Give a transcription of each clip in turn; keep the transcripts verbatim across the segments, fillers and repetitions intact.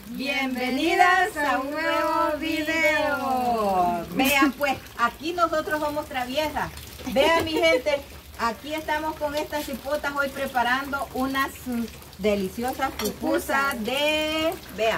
Bienvenidas a un nuevo video. Vean pues, aquí nosotros somos traviesas. Vean mi gente, aquí estamos con estas cipotas hoy preparando unas deliciosas pupusas de, vean,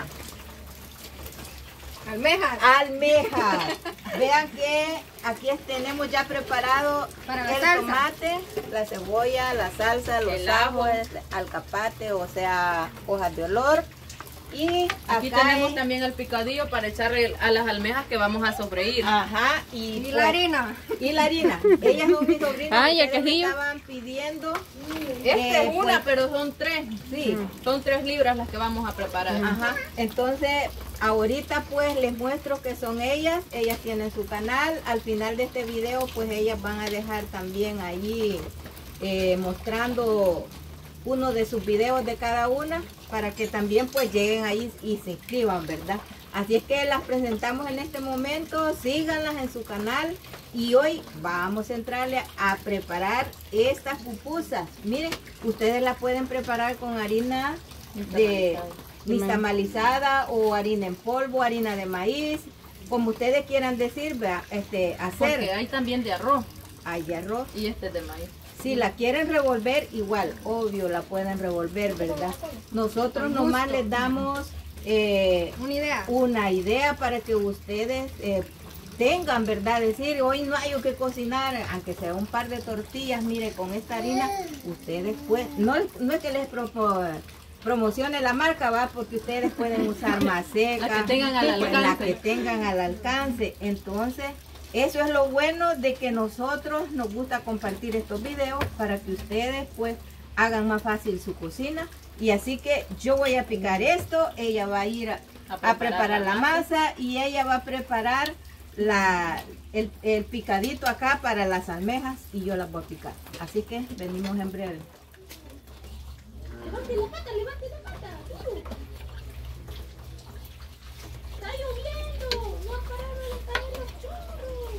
almejas. Almejas. Vean que aquí tenemos ya preparado para la el salsa. tomate, la cebolla, la salsa, los El ajo, ajos, alcapate, o sea, hojas de olor. Y aquí acá tenemos hay, también el picadillo para echarle a las almejas que vamos a sofreír. ajá, y, Y pues, la harina. Y la harina. Ellas son mis sobrinas. Ah, y el ustedes me quejillo. estaban pidiendo. Esta eh, es una, pues, pero son tres. sí. Son tres libras las que vamos a preparar. Ajá. Entonces, ahorita pues les muestro que son ellas. Ellas tienen su canal. Al final de este video, pues ellas van a dejar también allí eh, mostrando uno de sus videos de cada una, para que también pues lleguen ahí y se inscriban, ¿verdad? Así es que las presentamos en este momento, síganlas en su canal y hoy vamos a entrarle a preparar estas pupusas. Miren, ustedes las pueden preparar con harina de nixtamalizada o harina en polvo, harina de maíz, como ustedes quieran decir, vea, este, hacer. Porque hay también de arroz Hay de arroz. y este es de maíz. Si la quieren revolver, igual, obvio, la pueden revolver, ¿verdad? Nosotros nomás les damos eh, Una idea. una idea para que ustedes eh, tengan, ¿verdad? Decir, hoy no hay que cocinar, aunque sea un par de tortillas, mire, con esta harina, ustedes pueden, no, no es que les propo, promocione la marca, va, porque ustedes pueden usar más seca, La que tengan al pues, la alcance. que tengan al alcance. Entonces, eso es lo bueno de que nosotros nos gusta compartir estos videos para que ustedes pues hagan más fácil su cocina. Y así que yo voy a picar esto, ella va a ir a, a preparar, preparar la masa y ella va a preparar la, el, el picadito acá para las almejas y yo las voy a picar. Así que venimos en breve. Levante la pata, levante la pata. Está lloviendo. No ha parado de caer los chorros.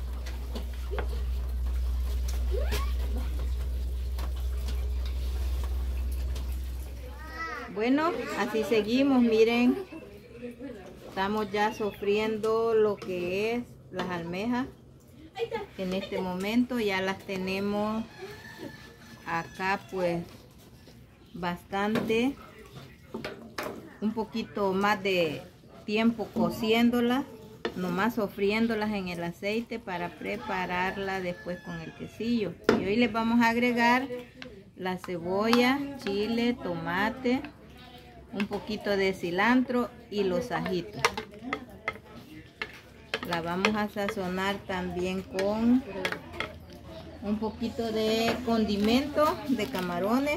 Bueno, así seguimos, miren. Estamos ya sofriendo lo que es las almejas. En este momento ya las tenemos acá pues bastante, un poquito más de tiempo cociéndolas, nomás sofriéndolas en el aceite para prepararla después con el quesillo. Y hoy les vamos a agregar la cebolla, chile, tomate, un poquito de cilantro y los ajitos. La vamos a sazonar también con un poquito de condimento de camarones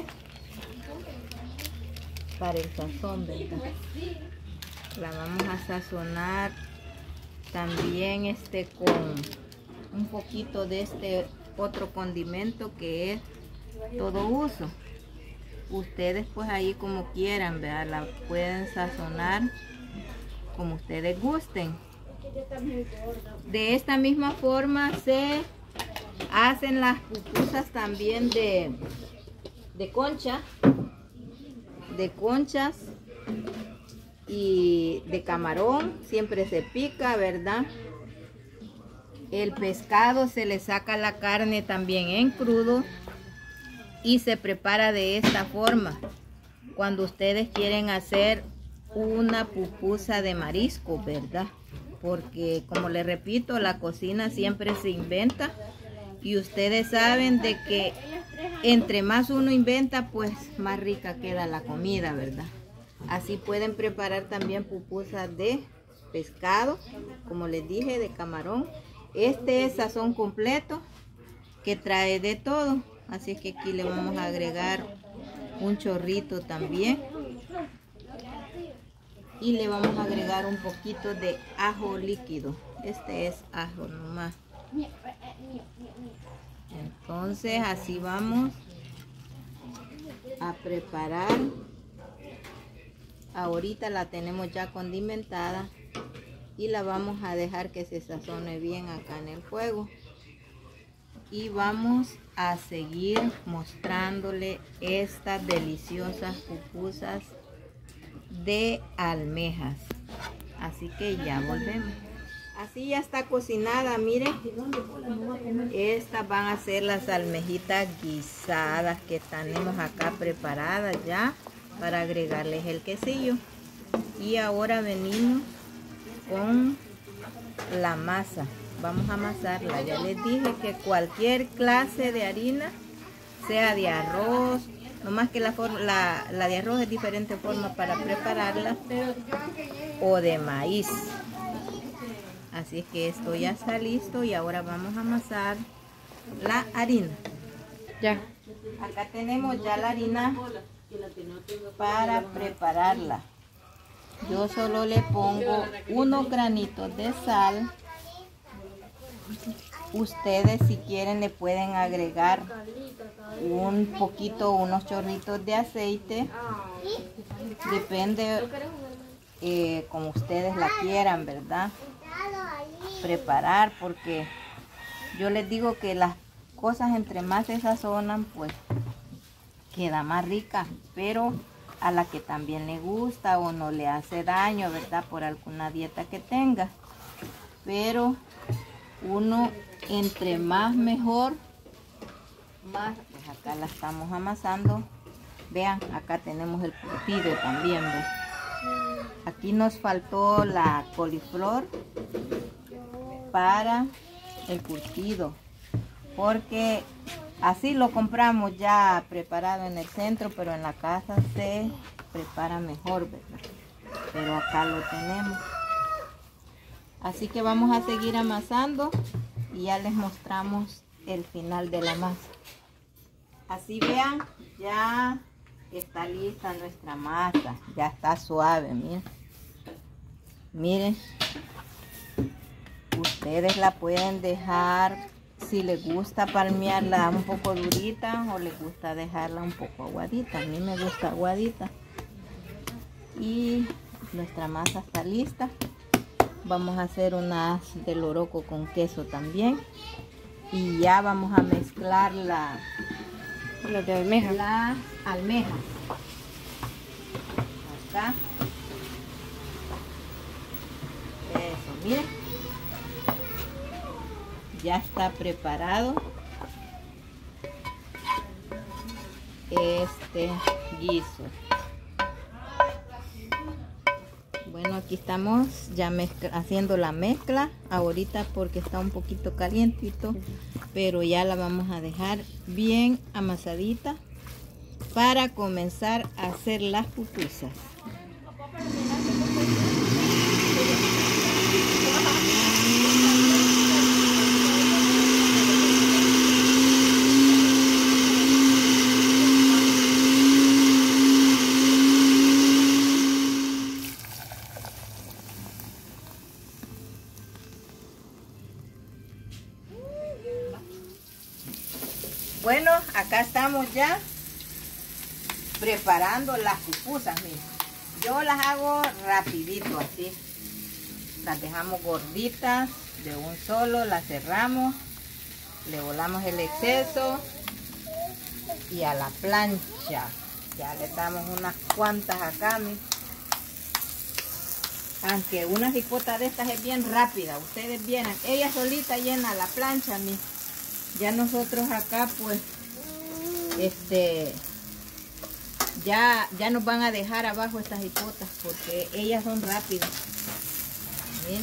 para el sazón, ¿verdad? La vamos a sazonar también este con un poquito de este otro condimento que es todo uso. Ustedes pues ahí como quieran, ¿verdad? La pueden sazonar como ustedes gusten. De esta misma forma se hacen las pupusas también de, de concha, de conchas y de camarón. Siempre se pica, ¿verdad? El pescado se le saca la carne también en crudo y se prepara de esta forma cuando ustedes quieren hacer una pupusa de marisco, ¿verdad? Porque como les repito, la cocina siempre se inventa y ustedes saben de que entre más uno inventa, pues más rica queda la comida, ¿verdad? Así pueden preparar también pupusas de pescado, como les dije, de camarón. Este es sazón completo que trae de todo, así es que aquí le vamos a agregar un chorrito también. Y le vamos a agregar un poquito de ajo líquido. Este es ajo nomás. Entonces así vamos a preparar. Ahorita la tenemos ya condimentada y la vamos a dejar que se sazone bien acá en el fuego. Y vamos a seguir mostrándole estas deliciosas pupusas de almejas. Así que ya volvemos. Así ya está cocinada, miren. Estas van a ser las almejitas guisadas que tenemos acá preparadas ya para agregarles el quesillo. Y ahora venimos con la masa. Vamos a amasarla. Ya les dije que cualquier clase de harina, sea de arroz, no más que la, forma, la, la de arroz es diferente forma para prepararla, o de maíz. Así es que esto ya está listo y ahora vamos a amasar la harina. Ya. Acá tenemos ya la harina para prepararla. Yo solo le pongo unos granitos de sal. Ustedes si quieren le pueden agregar un poquito, unos chorritos de aceite. Depende eh, como ustedes la quieran, ¿verdad? Preparar, porque yo les digo que las cosas entre más se sazonan, pues queda más rica, pero a la que también le gusta o no le hace daño, ¿verdad? Por alguna dieta que tenga. Pero uno entre más mejor, más. Pues acá la estamos amasando. Vean, acá tenemos el curtido también, ¿ves? Aquí nos faltó la coliflor para el curtido, porque así lo compramos ya preparado en el centro, pero en la casa se prepara mejor, ¿verdad? Pero acá lo tenemos. Así que vamos a seguir amasando y ya les mostramos el final de la masa. Así vean, ya está lista nuestra masa, ya está suave, miren. Miren, ustedes la pueden dejar, si les gusta palmearla un poco durita o les gusta dejarla un poco aguadita. A mí me gusta aguadita. Y nuestra masa está lista. Vamos a hacer unas de loroco con queso también. Y ya vamos a mezclar la, Las de almeja. la almeja. Acá. Eso, miren. Ya está preparado este guiso. Bueno, aquí estamos ya haciendo la mezcla ahorita porque está un poquito calientito, pero ya la vamos a dejar bien amasadita para comenzar a hacer las pupusas. Bueno, acá estamos ya preparando las pupusas, miren. Yo las hago rapidito así. Las dejamos gorditas de un solo, las cerramos, le volamos el exceso y a la plancha. Ya le damos unas cuantas acá, miren. Aunque una jicota de estas es bien rápida, ustedes vieran, ella solita llena la plancha, miren. Ya nosotros acá pues este ya ya nos van a dejar abajo estas hipotas porque ellas son rápidas. ¿Ven?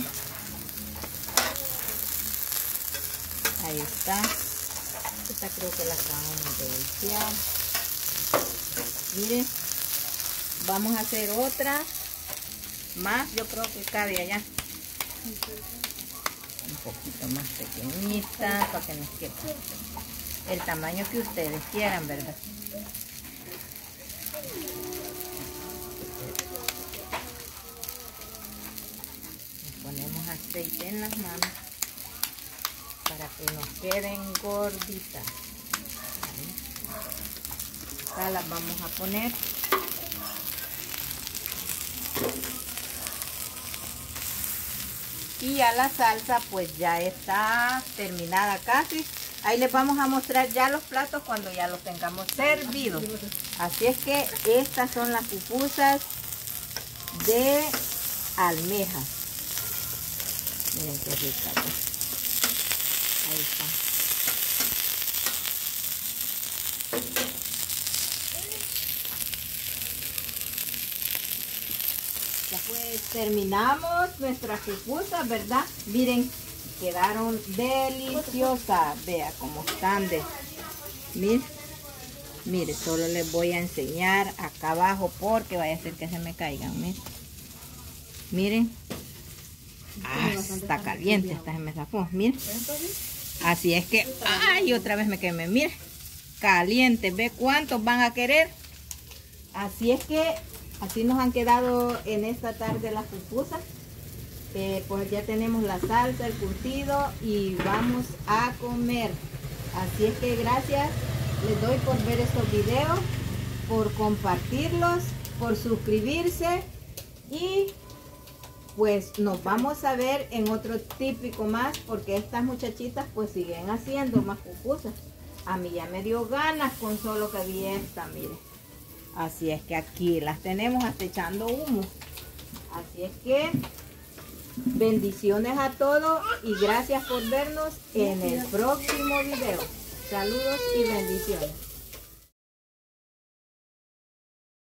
Ahí está. Esta creo que la acabamos de voltear. Miren, vamos a hacer otra más. Yo creo que cabe allá un poquito más pequeñita para que nos quede el tamaño que ustedes quieran, ¿verdad? Le ponemos aceite en las manos para que nos queden gorditas. Acá las vamos a poner. Y a la salsa pues ya está terminada casi. Ahí les vamos a mostrar ya los platos cuando ya los tengamos servidos. Así es que estas son las pupusas de almejas. Miren qué rica. Pues. Ahí está. Ya pues terminamos nuestras pupusas, ¿verdad? Miren, quedaron deliciosas. Vea cómo están de... Miren. Mire, solo les voy a enseñar acá abajo porque vaya a ser que se me caigan. Miren. Miren. Ah, está caliente, esta se me zafó. Miren. Así es que, ay, otra vez me quemé. Miren. Caliente. ¿Ve cuántos van a querer? Así es que, así nos han quedado en esta tarde las pupusas. Eh, pues ya tenemos la salsa, el curtido y vamos a comer. Así es que gracias. Les doy por ver estos videos, por compartirlos, por suscribirse y pues nos vamos a ver en otro típico más porque estas muchachitas pues siguen haciendo más pupusas. A mí ya me dio ganas con solo que vi esta, miren. Así es que aquí las tenemos hasta echando humo. Así es que bendiciones a todos y gracias por vernos en el próximo video. Saludos y bendiciones.